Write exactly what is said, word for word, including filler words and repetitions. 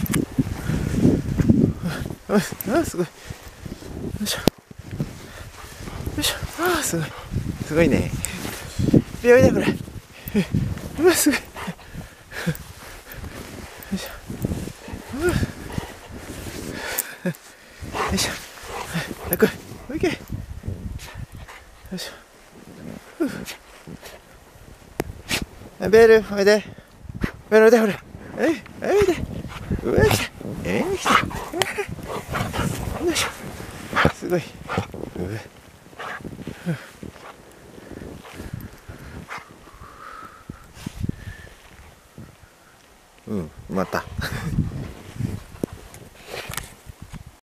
あ、すごい。よいしょ。よいしょ。あ、すごい。すごいね。いやいや、これ。うわ、すごい。よいしょ。よいしょ。はい、こい。いけ。よいしょ。ベル、おいで。ベル、おいで、ほら。えい、おいで。うわ、来た。えい、来た。よいしょ。すごい。うわ。